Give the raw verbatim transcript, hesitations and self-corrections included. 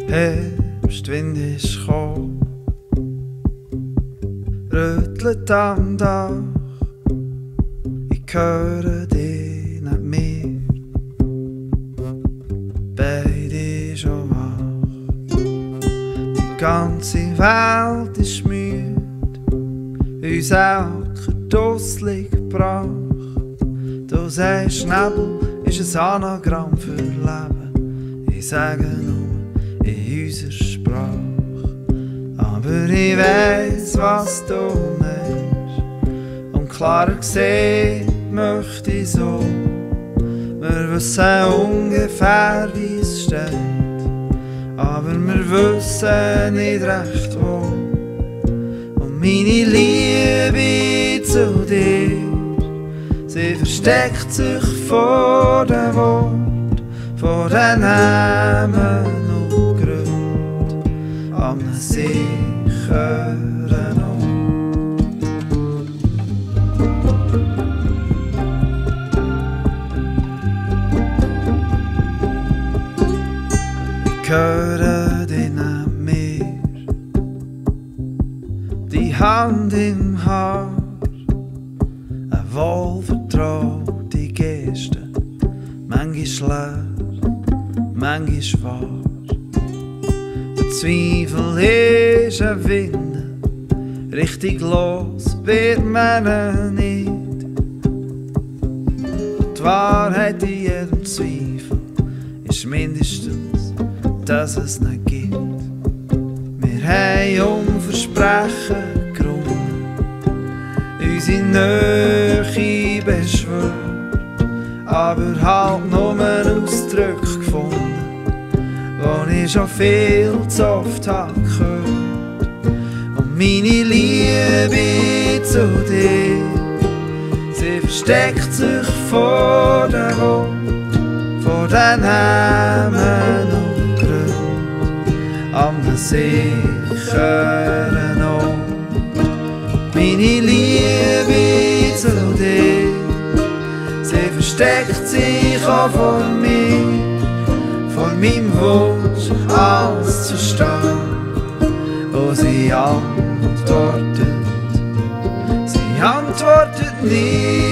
Herbstwind ist gekommen, rüttelt am Dach, ich höre dich nicht mehr, beide schon wach. Die ganze Welt ist müde, uns Elker dusselig brach. Du sagst, Nebel ist ein Anagramm für Leben, ich sage nur in unserer Sprache. Aber ich weiss, was du meinst, und klarer gesehen möchte ich so. Wir wissen ungefähr, wie es steht, aber wir wissen nicht recht wo. Und meine Liebe zu dir, sie versteckt sich vor den Worten, vor den Namen und Gründen, an einem sicheren Ort. Ich höre dich nicht mehr, die Hand im Haar, eine wohlvertraute Geste, manchmal leer, manchmal wahr. Der Zweifel ist ein Wind, richtig los wird man nicht. Die Wahrheit in jedem Zweifel ist mindestens, dass es nicht gibt. Wir haben um Versprechen gerungen, unsere Nähe beschwört, aber halt nur Ausdrücke gefunden, die ich schon viel zu oft habe gehört. Und meine Liebe zu dir, sie versteckt sich vor den Worten, vor den Namen und Gründen, an einem sicheren Ort. Meine Liebe zu dir, sie versteckt sich auch vor mir, vor meinem Wunsch, alles zu verstehen. Und sie antwortet, sie antwortet nie.